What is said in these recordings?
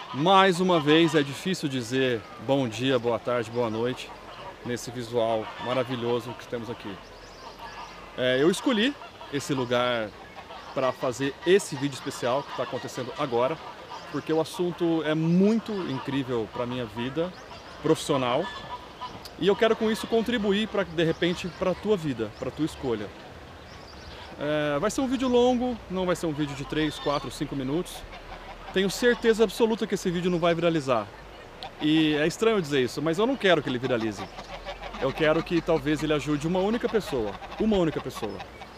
Mais uma vez é difícil dizer bom dia, boa tarde, boa noite nesse visual maravilhoso que temos aqui. Eu escolhi esse lugar para fazer esse vídeo especial que está acontecendo agora, porque o assunto é muito incrível para a minha vida profissional e eu quero com isso contribuir para, de repente, para a tua vida, para a tua escolha. Vai ser um vídeo longo, não vai ser um vídeo de 3, 4, 5 minutos. Tenho certeza absoluta que esse vídeo não vai viralizar. E é estranho dizer isso, mas eu não quero que ele viralize. Eu quero que talvez ele ajude uma única pessoa. Uma única pessoa.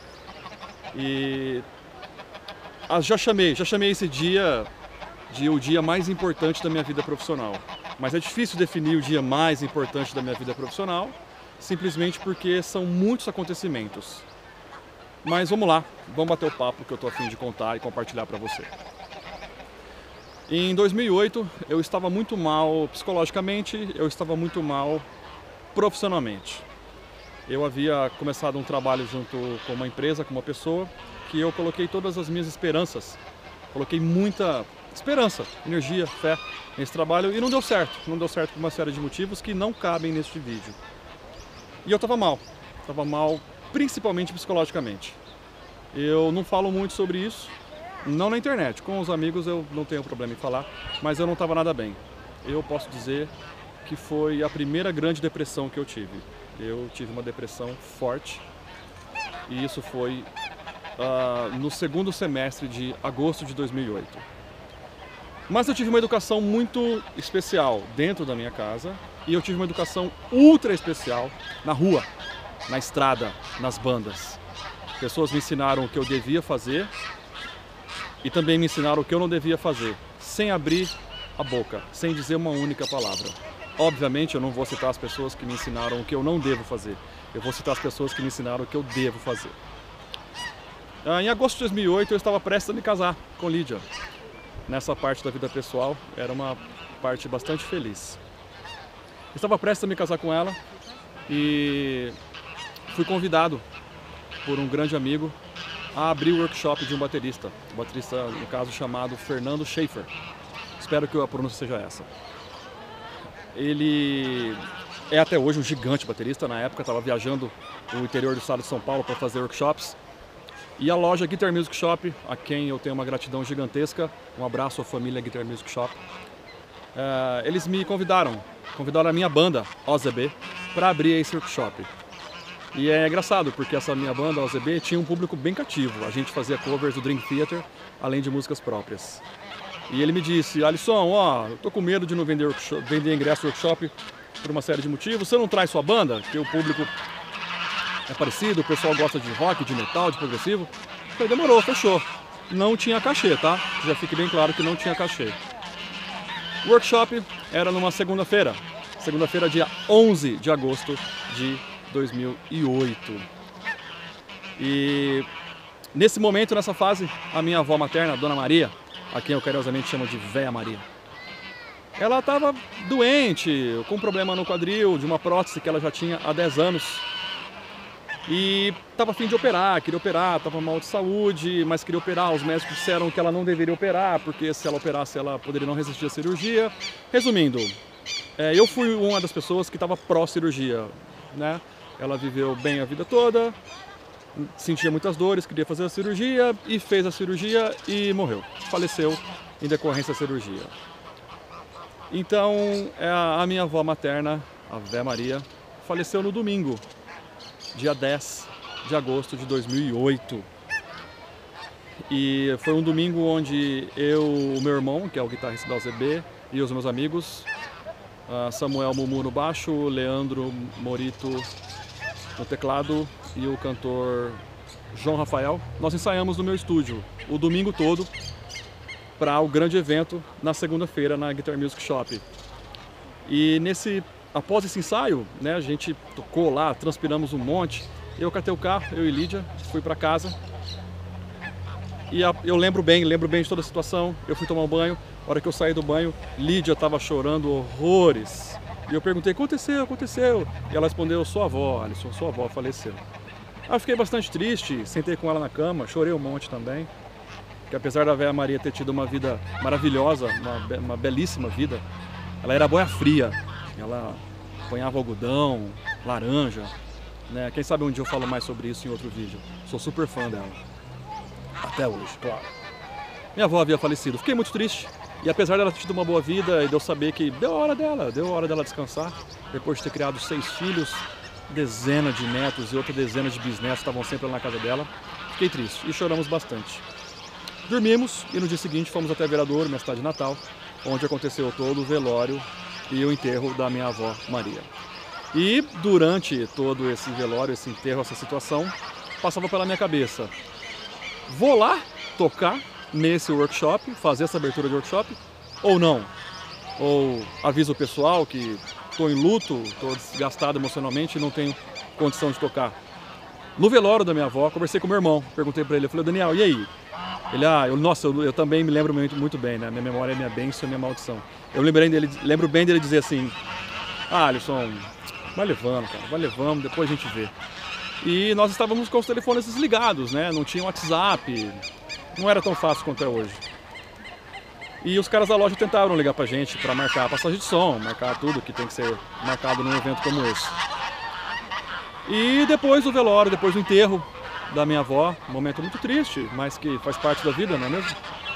E já chamei esse dia de o dia mais importante da minha vida profissional. Mas é difícil definir o dia mais importante da minha vida profissional, simplesmente porque são muitos acontecimentos. Mas vamos lá, vamos bater o papo que eu tô a fim de contar e compartilhar para você. Em 2008, eu estava muito mal psicologicamente, eu estava muito mal profissionalmente. Eu havia começado um trabalho junto com uma empresa, com uma pessoa, que eu coloquei todas as minhas esperanças, coloquei muita esperança, energia, fé nesse trabalho e não deu certo. Não deu certo por uma série de motivos que não cabem neste vídeo. E eu estava mal principalmente psicologicamente. Eu não falo muito sobre isso, não na internet, com os amigos eu não tenho problema em falar, mas eu não estava nada bem. Eu posso dizer que foi a primeira grande depressão que eu tive. Eu tive uma depressão forte e isso foi no segundo semestre de agosto de 2008. Mas eu tive uma educação muito especial dentro da minha casa e eu tive uma educação ultra especial na rua, na estrada, nas bandas. Pessoas me ensinaram o que eu devia fazer e também me ensinaram o que eu não devia fazer, sem abrir a boca, sem dizer uma única palavra. Obviamente eu não vou citar as pessoas que me ensinaram o que eu não devo fazer, eu vou citar as pessoas que me ensinaram o que eu devo fazer. Em agosto de 2008 eu estava prestes a me casar com Lídia. Nessa parte da vida pessoal era uma parte bastante feliz. Eu estava prestes a me casar com ela e fui convidado por um grande amigo a abrir o workshop de um baterista no caso chamado Fernando Schaefer. Espero que a pronúncia seja essa. Ele é até hoje um gigante baterista. Na época estava viajando o interior do estado de São Paulo para fazer workshops. E a loja Guitar Music Shop, a quem eu tenho uma gratidão gigantesca, um abraço à família Guitar Music Shop. Eles me convidaram a minha banda, OZB, para abrir esse workshop. E é engraçado, porque essa minha banda, a OZB, tinha um público bem cativo. A gente fazia covers do Dream Theater, além de músicas próprias. E ele me disse, Alisson, eu tô com medo de não vender ingresso no workshop por uma série de motivos. Você não traz sua banda? Que o público é parecido, o pessoal gosta de rock, de metal, de progressivo. Eu falei, demorou, fechou. Não tinha cachê, tá? Já fique bem claro que não tinha cachê. O workshop era numa segunda-feira, dia 11 de agosto de 2008. E nesse momento, nessa fase, a minha avó materna, Dona Maria, a quem eu carinhosamente chamo de Véia Maria, ela estava doente, com um problema no quadril, de uma prótese que ela já tinha há 10 anos. E estava a fim de operar, queria operar, estava mal de saúde, mas queria operar. Os médicos disseram que ela não deveria operar, porque se ela operasse ela poderia não resistir à cirurgia. Resumindo, eu fui uma das pessoas que estava pró-cirurgia, né? Ela viveu bem a vida toda, sentia muitas dores, queria fazer a cirurgia e fez a cirurgia e morreu. Faleceu em decorrência da cirurgia. Então, a minha avó materna, a Vé Maria, faleceu no domingo, dia 10 de agosto de 2008. E foi um domingo onde o meu irmão, que é o guitarrista da OZB, e os meus amigos, Samuel Mumu no baixo, Leandro Morito no teclado e o cantor João Rafael, nós ensaiamos no meu estúdio o domingo todo para o grande evento na segunda-feira na Guitar Music Shop. E após esse ensaio, né, a gente tocou lá, transpiramos um monte, eu catei o carro, eu e Lídia, fui para casa. E eu lembro bem de toda a situação. Eu fui tomar um banho, a hora que eu saí do banho, Lídia estava chorando horrores. E eu perguntei, aconteceu? E ela respondeu, sua avó, Alisson, sua avó faleceu. Aí eu fiquei bastante triste, sentei com ela na cama, chorei um monte também. que apesar da véia Maria ter tido uma vida maravilhosa, uma belíssima vida, ela era boia fria. Ela apanhava algodão, laranja, né? Quem sabe um dia eu falo mais sobre isso em outro vídeo. Sou super fã dela. Até hoje, claro. Minha avó havia falecido. Fiquei muito triste. E apesar dela ter tido uma boa vida e de eu saber que deu a hora dela descansar, depois de ter criado 6 filhos, dezenas de netos e outra dezena de bisnetos estavam sempre lá na casa dela, fiquei triste e choramos bastante. Dormimos e no dia seguinte fomos até Viradouro, minha cidade natal, onde aconteceu todo o velório e o enterro da minha avó Maria. E durante todo esse velório, esse enterro, essa situação, passava pela minha cabeça: vou lá tocar nesse workshop, fazer essa abertura de workshop, ou não? Ou aviso o pessoal que estou em luto, estou desgastado emocionalmente e não tenho condição de tocar. No velório da minha avó, conversei com meu irmão, perguntei para ele, eu falei: Daniel, e aí? Ele, nossa, eu também me lembro muito bem, né? Minha memória é minha bênção e minha maldição. Eu lembro bem dele dizer assim: Alisson, vai levando, cara, vai levando, depois a gente vê. E nós estávamos com os telefones desligados, né? Não tinha WhatsApp, não era tão fácil quanto é hoje. E os caras da loja tentaram ligar pra gente para marcar a passagem de som, marcar tudo que tem que ser marcado num evento como esse. E depois do velório, depois do enterro da minha avó, um momento muito triste, mas que faz parte da vida, não é mesmo?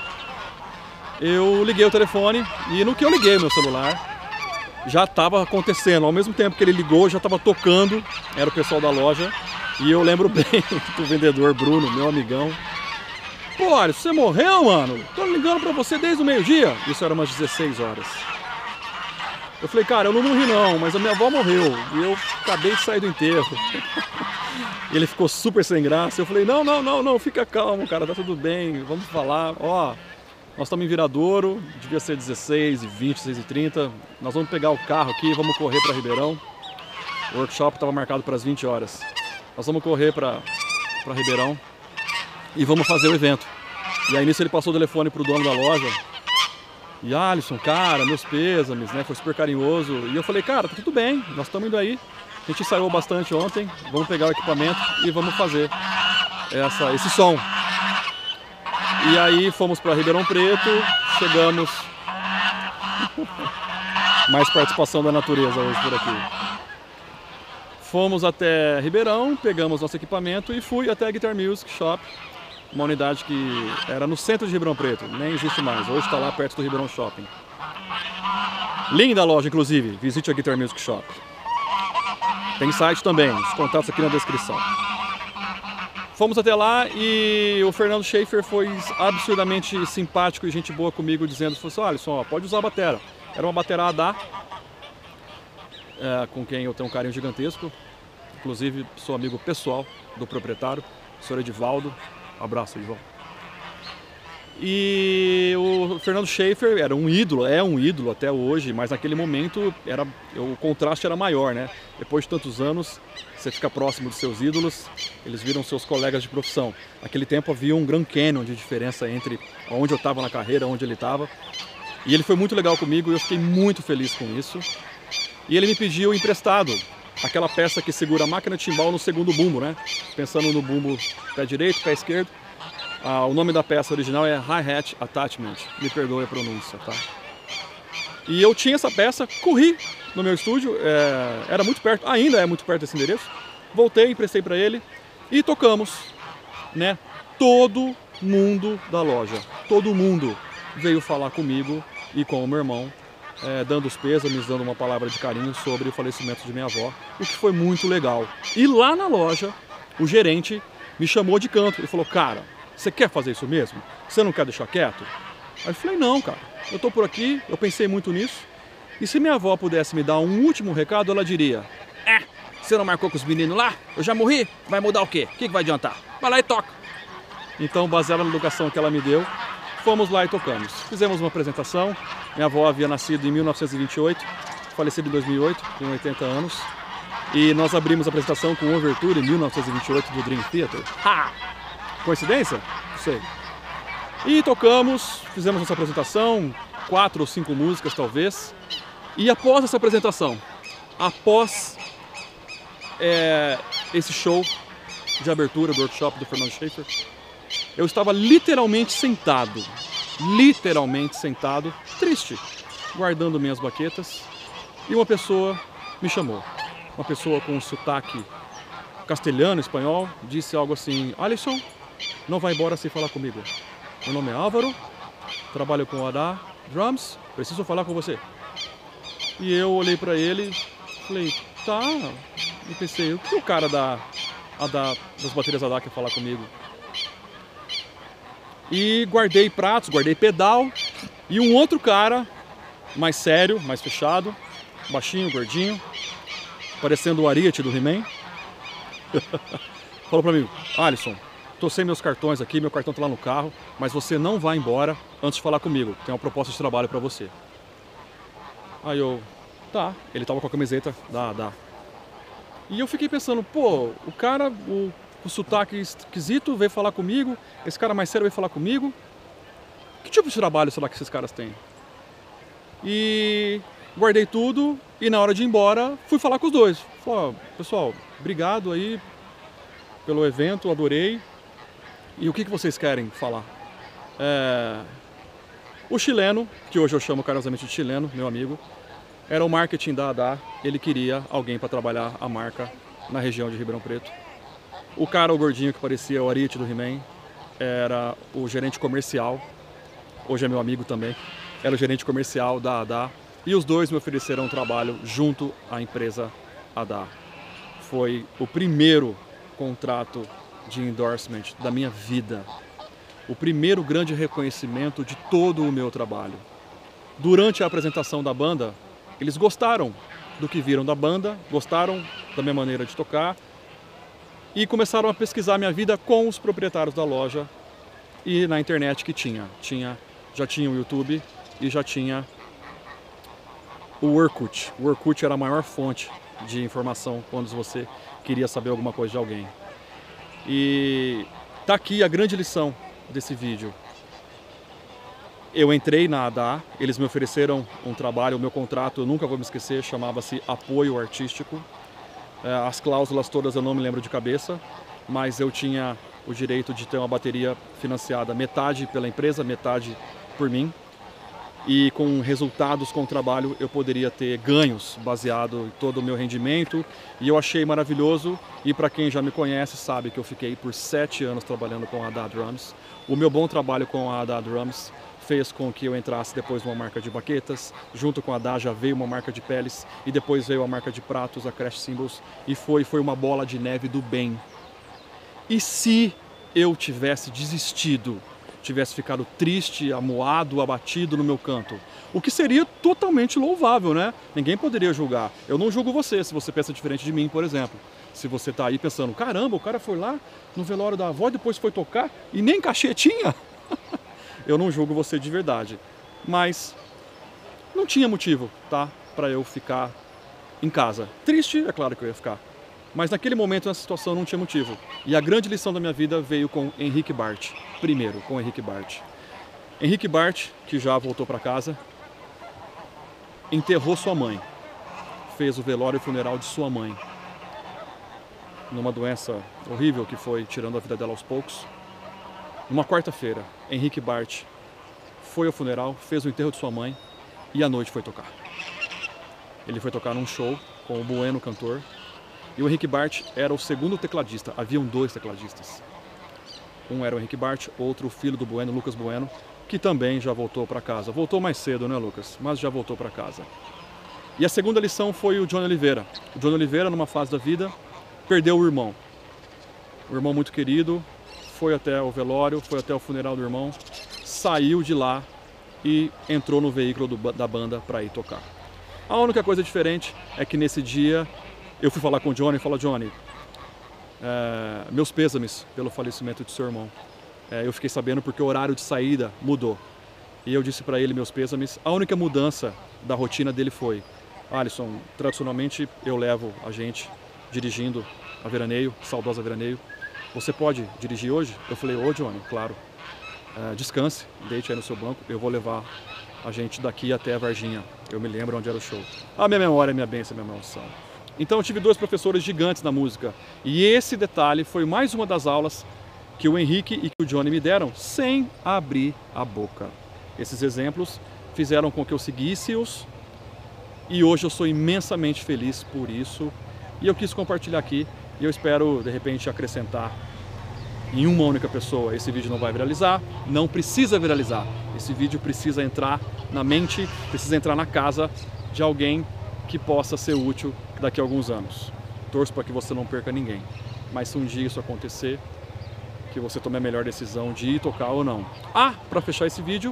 Eu liguei o telefone e no que eu liguei o meu celular, já estava acontecendo. Ao mesmo tempo que ele ligou, já estava tocando, era o pessoal da loja. E eu lembro bem do vendedor Bruno, meu amigão: pô, Alisson, você morreu, mano? Tô ligando pra você desde o meio-dia. Isso era umas 16 horas. Eu falei: cara, eu não morri não, mas a minha avó morreu. E eu acabei de sair do enterro. E ele ficou super sem graça. Eu falei: não, fica calmo, cara, tá tudo bem, vamos falar. Ó, nós estamos em Viradouro, devia ser 16h20, 16h30. Nós vamos pegar o carro aqui e vamos correr pra Ribeirão. O workshop estava marcado para as 20 horas. Nós vamos correr pra Ribeirão e vamos fazer o evento. E aí nisso ele passou o telefone pro dono da loja. E Alisson, cara, meus pêsames, né? Foi super carinhoso. E eu falei: cara, tá tudo bem, nós estamos indo aí. A gente ensaiou bastante ontem, vamos pegar o equipamento e vamos fazer esse som. E aí fomos para Ribeirão Preto, chegamos. Mais participação da natureza hoje por aqui. Fomos até Ribeirão, pegamos nosso equipamento e fui até a Guitar Music Shop, uma unidade que era no centro de Ribeirão Preto, nem existe mais, hoje está lá perto do Ribeirão Shopping. Linda loja, inclusive, visite a Guitar Music Shop. Tem site também, os contatos aqui na descrição. Fomos até lá e o Fernando Schaefer foi absurdamente simpático e gente boa comigo, dizendo: olha só, pode usar a batera. Era uma batera ADA, com quem eu tenho um carinho gigantesco. Inclusive sou amigo pessoal do proprietário, o senhor Edivaldo. Abraço, Edivaldo. E o Fernando Schaefer era um ídolo, é um ídolo até hoje, mas naquele momento o contraste era maior, né? Depois de tantos anos, você fica próximo dos seus ídolos, eles viram seus colegas de profissão. Naquele tempo havia um Grand Canyon de diferença entre onde eu estava na carreira, onde ele estava. E ele foi muito legal comigo e eu fiquei muito feliz com isso. E ele me pediu emprestado aquela peça que segura a máquina de timbal no segundo bumbo, né? Pensando no bumbo pé direito, pé esquerdo. O nome da peça original é Hi-Hat Attachment, me perdoe a pronúncia, tá? E eu tinha essa peça, corri no meu estúdio, era muito perto, ainda é muito perto desse endereço. Voltei, emprestei para ele e tocamos, né? Todo mundo da loja, todo mundo veio falar comigo e com o meu irmão, dando os pêsames, dando uma palavra de carinho sobre o falecimento de minha avó, o que foi muito legal. E lá na loja, o gerente me chamou de canto e falou: cara, você quer fazer isso mesmo? Você não quer deixar quieto? Aí eu falei: não, cara, eu tô por aqui, eu pensei muito nisso. E se minha avó pudesse me dar um último recado, ela diria: você não marcou com os meninos lá? Eu já morri? Vai mudar o quê? O que vai adiantar? Vai lá e toca. Então, baseada na educação que ela me deu, fomos lá e tocamos. Fizemos uma apresentação. Minha avó havia nascido em 1928, falecida em 2008, com 80 anos. E nós abrimos a apresentação com Overture em 1928 do Dream Theater. Ha! Coincidência? Não sei. E tocamos, fizemos nossa apresentação, 4 ou 5 músicas talvez. E após essa apresentação, após esse show de abertura do workshop do Fernando Schaefer, Eu estava literalmente sentado, triste, guardando minhas baquetas, e uma pessoa me chamou. Uma pessoa com um sotaque castelhano, espanhol, disse algo assim: Alisson, não vai embora sem falar comigo. Meu nome é Álvaro, trabalho com a ADA Drums, preciso falar com você. E eu olhei para ele, falei, tá, e pensei, o que o cara das baterias ADA quer falar comigo? E guardei pratos, guardei pedal, e um outro cara, mais sério, mais fechado, baixinho, gordinho, parecendo o Ariete do He-Man, falou pra mim: Alisson, tô sem meus cartões aqui, meu cartão tá lá no carro, mas você não vai embora antes de falar comigo, tem uma proposta de trabalho pra você. Aí eu, tá, ele tava com a camiseta da ADA. E eu fiquei pensando, pô, o cara, o sotaque esquisito veio falar comigo, esse cara mais sério veio falar comigo. Que tipo de trabalho será que esses caras têm? E guardei tudo e na hora de ir embora fui falar com os dois. Falei, ó, pessoal, obrigado aí pelo evento, adorei. E o que vocês querem falar? O chileno, que hoje eu chamo carinhosamente de chileno, meu amigo, era o marketing da ADA, ele queria alguém para trabalhar a marca na região de Ribeirão Preto. O cara, o gordinho que parecia o Ariete do He-Man, era o gerente comercial, hoje é meu amigo também, era o gerente comercial da ADA, e os dois me ofereceram um trabalho junto à empresa ADA. Foi o primeiro contrato de endorsement da minha vida, o primeiro grande reconhecimento de todo o meu trabalho. Durante a apresentação da banda, eles gostaram do que viram da banda, gostaram da minha maneira de tocar e começaram a pesquisar minha vida com os proprietários da loja e na internet que já tinha o YouTube e já tinha o Orkut. O Orkut era a maior fonte de informação quando você queria saber alguma coisa de alguém. E tá aqui a grande lição desse vídeo. Eu entrei na ADA, eles me ofereceram um trabalho, o meu contrato, eu nunca vou me esquecer, chamava-se Apoio Artístico. As cláusulas todas eu não me lembro de cabeça, mas eu tinha o direito de ter uma bateria financiada metade pela empresa, metade por mim. E com resultados com o trabalho eu poderia ter ganhos baseado em todo o meu rendimento. E eu achei maravilhoso, e para quem já me conhece sabe que eu fiquei por 7 anos trabalhando com a ADA Drums. O meu bom trabalho com a ADA Drums fez com que eu entrasse depois numa marca de baquetas, junto com a ADA já veio uma marca de peles, e depois veio a marca de pratos, a Crash Cymbals, e foi uma bola de neve do bem. E se eu tivesse desistido, tivesse ficado triste, amuado, abatido no meu canto, o que seria totalmente louvável, né? Ninguém poderia julgar. Eu não julgo você se você pensa diferente de mim, por exemplo. Se você tá aí pensando, caramba, o cara foi lá no velório da avó e depois foi tocar e nem cachê tinha. Eu não julgo você de verdade. Mas não tinha motivo, tá? Para eu ficar em casa. Triste, é claro que eu ia ficar. Mas naquele momento, nessa situação, não tinha motivo. E a grande lição da minha vida veio com Henrique Bart. Primeiro, com Henrique Bart. Henrique Bart, que já voltou para casa, enterrou sua mãe. Fez o velório e o funeral de sua mãe. Numa doença horrível que foi tirando a vida dela aos poucos. Numa quarta-feira, Henrique Bart foi ao funeral, fez o enterro de sua mãe e à noite foi tocar. Ele foi tocar num show com o Bueno cantor. E o Henrique Bart era o segundo tecladista, haviam 2 tecladistas. Um era o Henrique Bart, outro o filho do Bueno, Lucas Bueno, que também já voltou para casa. Voltou mais cedo, né, Lucas? Mas já voltou para casa. E a segunda lição foi o Johnny Oliveira. O Johnny Oliveira, numa fase da vida, perdeu o irmão. O irmão muito querido, foi até o velório, foi até o funeral do irmão, saiu de lá e entrou no veículo da banda para ir tocar. A única coisa diferente é que nesse dia eu fui falar com o Johnny e falei, Johnny, meus pêsames pelo falecimento de seu irmão. Eu fiquei sabendo porque o horário de saída mudou. E eu disse para ele meus pêsames. A única mudança da rotina dele foi, Alisson, tradicionalmente eu levo a gente dirigindo a Veraneio, saudosa Veraneio. Você pode dirigir hoje? Eu falei, ô Johnny, claro. Descanse, deite aí no seu banco, eu vou levar a gente daqui até a Varginha. Eu me lembro onde era o show. A minha memória é minha bênção, minha maldição. Então eu tive 2 professores gigantes na música. E esse detalhe foi mais uma das aulas que o Henrique e que o Johnny me deram sem abrir a boca. Esses exemplos fizeram com que eu seguisse-os e hoje eu sou imensamente feliz por isso. E eu quis compartilhar aqui e eu espero, de repente, acrescentar em uma única pessoa. Esse vídeo não vai viralizar, não precisa viralizar. Esse vídeo precisa entrar na mente, precisa entrar na casa de alguém que possa ser útil daqui a alguns anos. Torço para que você não perca ninguém. Mas se um dia isso acontecer, que você tome a melhor decisão de ir tocar ou não. Para fechar esse vídeo,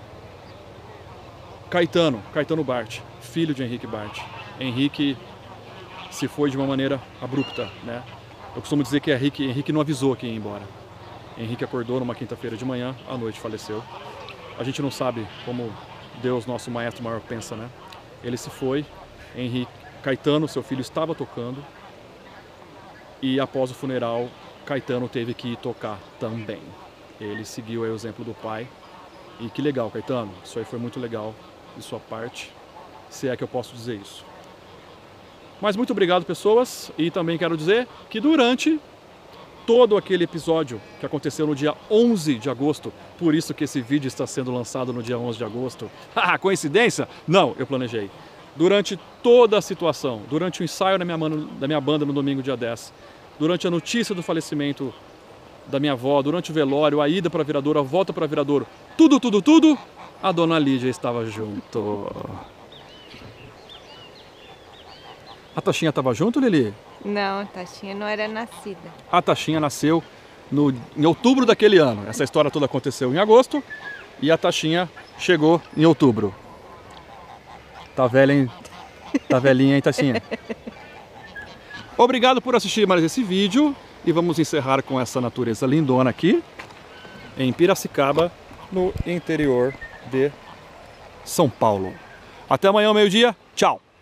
Caetano Bart, filho de Henrique Bart. Henrique se foi de uma maneira abrupta, né? Eu costumo dizer que Henrique não avisou que ia embora. Henrique acordou numa quinta-feira de manhã, à noite faleceu. A gente não sabe como Deus, nosso maestro maior, pensa, né? Ele se foi, Caetano, seu filho, estava tocando e após o funeral, Caetano teve que ir tocar também. Ele seguiu aí o exemplo do pai e que legal, Caetano, isso aí foi muito legal de sua parte, se é que eu posso dizer isso. Mas muito obrigado, pessoas, e também quero dizer que durante todo aquele episódio que aconteceu no dia 11 de agosto, por isso que esse vídeo está sendo lançado no dia 11 de agosto, coincidência? Não, eu planejei. Durante toda a situação, durante o ensaio da minha banda no domingo, dia 10, durante a notícia do falecimento da minha avó, durante o velório, a ida para a Viradouro, a volta para a Viradouro, tudo, a dona Lídia estava junto. A Taxinha estava junto, Lili? Não, a Taxinha não era nascida. A Taxinha nasceu em outubro daquele ano. Essa história toda aconteceu em agosto e a Taxinha chegou em outubro. Tá velha, hein? Tá velhinha, hein, Taxinha? Obrigado por assistir mais esse vídeo e vamos encerrar com essa natureza lindona aqui em Piracicaba, no interior de São Paulo. Até amanhã ao meio-dia. Tchau!